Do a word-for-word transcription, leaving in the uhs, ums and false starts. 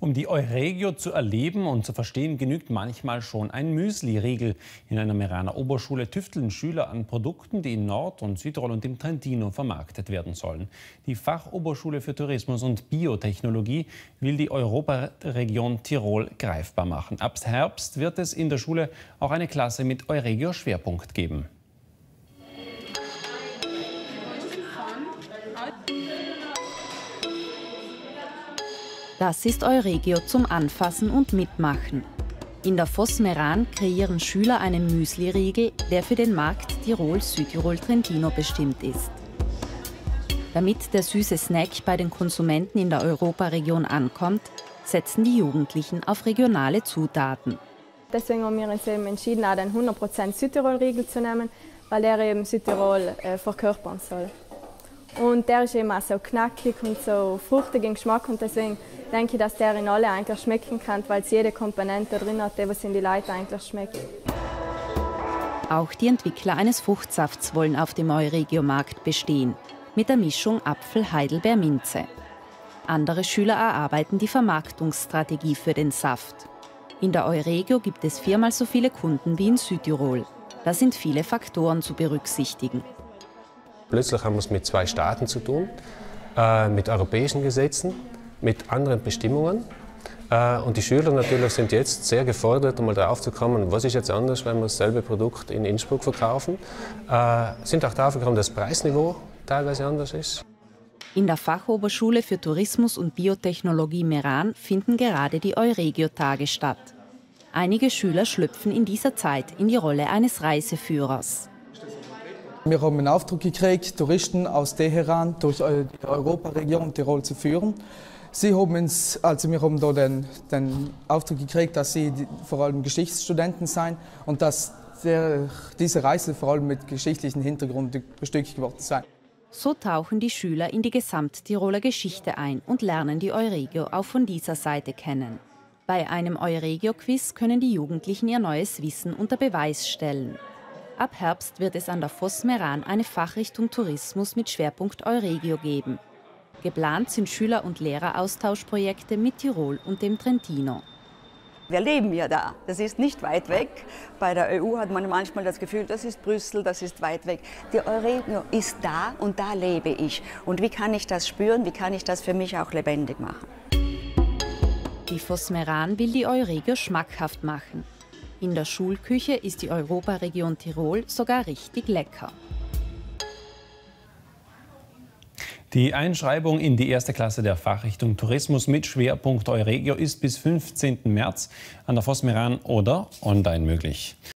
Um die Euregio zu erleben und zu verstehen, genügt manchmal schon ein Müsli-Riegel. In einer Meraner Oberschule tüfteln Schüler an Produkten, die in Nord- und Südtirol und im Trentino vermarktet werden sollen. Die Fachoberschule für Tourismus und Biotechnologie will die Europaregion Tirol greifbar machen. Ab Herbst wird es in der Schule auch eine Klasse mit Euregio-Schwerpunkt geben. Das ist Euregio zum Anfassen und Mitmachen. In der Foss Meran kreieren Schüler einen Müsli-Riegel, der für den Markt Tirol-Südtirol-Trentino bestimmt ist. Damit der süße Snack bei den Konsumenten in der Europaregion ankommt, setzen die Jugendlichen auf regionale Zutaten. Deswegen haben wir uns eben entschieden, auch den hundert Prozent Südtirol-Riegel zu nehmen, weil der eben Südtirol äh, verkörpern soll. Und der ist eben auch so knackig und so fruchtig im Geschmack und deswegen denke ich, dass der in alle eigentlich schmecken kann, weil es jede Komponente drin hat, die was in die Leute eigentlich schmeckt. Auch die Entwickler eines Fruchtsafts wollen auf dem Euregio-Markt bestehen, mit der Mischung Apfel, Heidelbeer, Minze. Andere Schüler erarbeiten die Vermarktungsstrategie für den Saft. In der Euregio gibt es viermal so viele Kunden wie in Südtirol. Da sind viele Faktoren zu berücksichtigen. Plötzlich haben wir es mit zwei Staaten zu tun, äh, mit europäischen Gesetzen, mit anderen Bestimmungen. Äh, und die Schüler natürlich sind jetzt sehr gefordert, um mal drauf zu kommen, was ist jetzt anders, wenn wir dasselbe Produkt in Innsbruck verkaufen. Äh, sind auch drauf gekommen, dass das Preisniveau teilweise anders ist. In der Fachoberschule für Tourismus und Biotechnologie Meran finden gerade die Euregio-Tage statt. Einige Schüler schlüpfen in dieser Zeit in die Rolle eines Reiseführers. Wir haben einen Auftrag gekriegt, Touristen aus Teheran durch die Europaregion Tirol zu führen. Sie haben uns, also wir haben da den, den Auftrag gekriegt, dass sie die, vor allem Geschichtsstudenten seien und dass der, diese Reise vor allem mit geschichtlichem Hintergrund bestückt worden sei. So tauchen die Schüler in die Gesamttiroler Geschichte ein und lernen die Euregio auch von dieser Seite kennen. Bei einem Euregio-Quiz können die Jugendlichen ihr neues Wissen unter Beweis stellen. Ab Herbst wird es an der Foss Meran eine Fachrichtung Tourismus mit Schwerpunkt Euregio geben. Geplant sind Schüler- und Lehreraustauschprojekte mit Tirol und dem Trentino. Wir leben ja da, das ist nicht weit weg. Bei der E U hat man manchmal das Gefühl, das ist Brüssel, das ist weit weg. Die Euregio ist da und da lebe ich. Und wie kann ich das spüren, wie kann ich das für mich auch lebendig machen? Die Foss Meran will die Euregio schmackhaft machen. In der Schulküche ist die Europaregion Tirol sogar richtig lecker. Die Einschreibung in die erste Klasse der Fachrichtung Tourismus mit Schwerpunkt Euregio ist bis fünfzehnten März an der Foss Meran oder online möglich.